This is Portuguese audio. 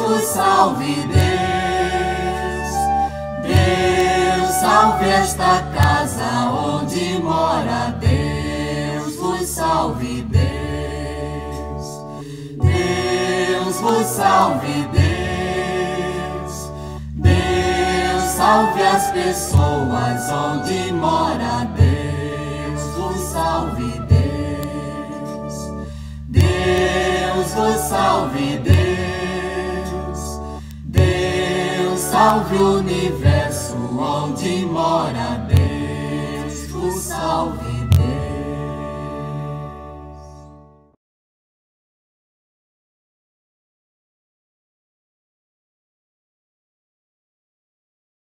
vos salve, Deus. Deus salve esta casa onde mora. Deus vos salve, Deus. Deus vos salve, Deus. Deus salve as pessoas onde mora. Deus vos salve, Deus. Deus vos salve, Deus. Deus salve o universo onde mora. Deus vos salve,